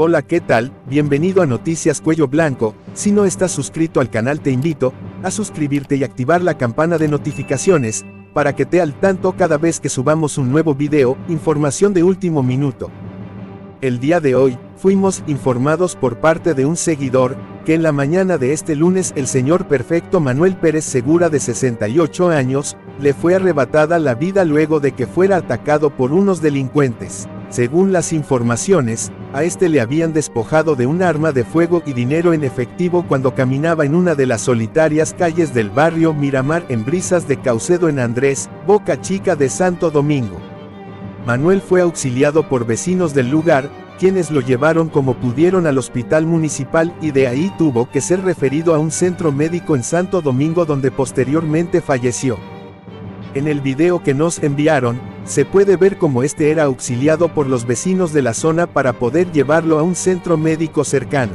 Hola, ¿qué tal? Bienvenido a Noticias Cuello Blanco. Si no estás suscrito al canal, te invito a suscribirte y activar la campana de notificaciones para que te al tanto cada vez que subamos un nuevo video. Información de último minuto. El día de hoy, fuimos informados por parte de un seguidor, que en la mañana de este lunes el señor perfecto Manuel Pérez Segura, de 68 años, le fue arrebatada la vida luego de que fuera atacado por unos delincuentes. Según las informaciones, a este le habían despojado de un arma de fuego y dinero en efectivo cuando caminaba en una de las solitarias calles del barrio Miramar en Brisas de Caucedo en Andrés, Boca Chica de Santo Domingo. Manuel fue auxiliado por vecinos del lugar, quienes lo llevaron como pudieron al hospital municipal y de ahí tuvo que ser referido a un centro médico en Santo Domingo, donde posteriormente falleció. En el video que nos enviaron, se puede ver cómo este era auxiliado por los vecinos de la zona para poder llevarlo a un centro médico cercano.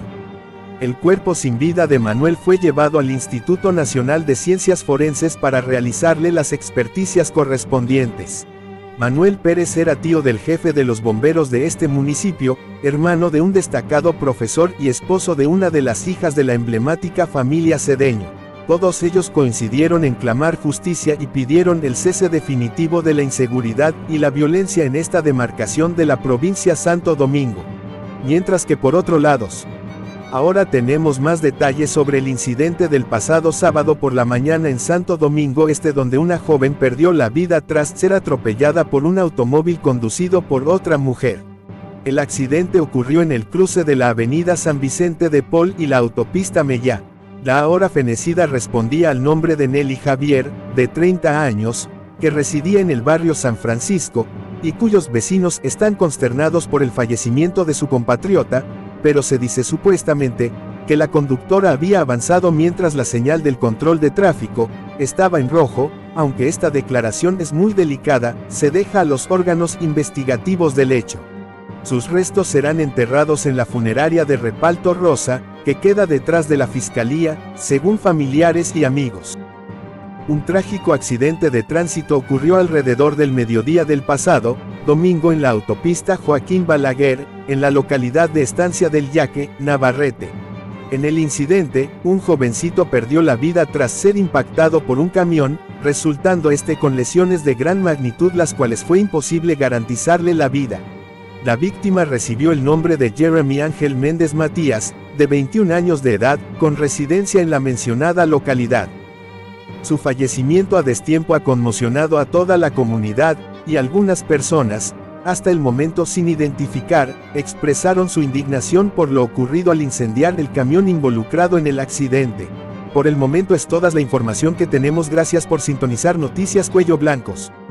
El cuerpo sin vida de Manuel fue llevado al Instituto Nacional de Ciencias Forenses para realizarle las experticias correspondientes. Manuel Pérez era tío del jefe de los bomberos de este municipio, hermano de un destacado profesor y esposo de una de las hijas de la emblemática familia Cedeño. Todos ellos coincidieron en clamar justicia y pidieron el cese definitivo de la inseguridad y la violencia en esta demarcación de la provincia Santo Domingo. Mientras que por otro lado, ahora tenemos más detalles sobre el incidente del pasado sábado por la mañana en Santo Domingo Este, donde una joven perdió la vida tras ser atropellada por un automóvil conducido por otra mujer. El accidente ocurrió en el cruce de la avenida San Vicente de Paul y la autopista Mellá. La ahora fenecida respondía al nombre de Nelly Javier, de 30 años, que residía en el barrio San Francisco, y cuyos vecinos están consternados por el fallecimiento de su compatriota, pero se dice supuestamente que la conductora había avanzado mientras la señal del control de tráfico estaba en rojo. Aunque esta declaración es muy delicada, se deja a los órganos investigativos del hecho. Sus restos serán enterrados en la funeraria de Repalto Rosa, que queda detrás de la fiscalía, según familiares y amigos. Un trágico accidente de tránsito ocurrió alrededor del mediodía del pasado domingo en la autopista Joaquín Balaguer, en la localidad de Estancia del Yaque, Navarrete. En el incidente, un jovencito perdió la vida tras ser impactado por un camión, resultando con lesiones de gran magnitud, las cuales fue imposible garantizarle la vida. La víctima recibió el nombre de Jeremy Ángel Méndez Matías, de 21 años de edad, con residencia en la mencionada localidad. Su fallecimiento a destiempo ha conmocionado a toda la comunidad, y algunas personas, hasta el momento sin identificar, expresaron su indignación por lo ocurrido al incendiar el camión involucrado en el accidente. Por el momento es toda la información que tenemos. Gracias por sintonizar Noticias Cuello Blancos.